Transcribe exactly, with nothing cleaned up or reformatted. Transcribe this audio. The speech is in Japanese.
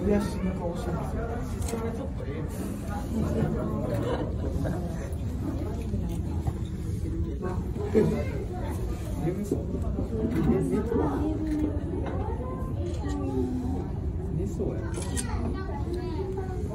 癒しの顔してますよ。眠そう。寝そうや。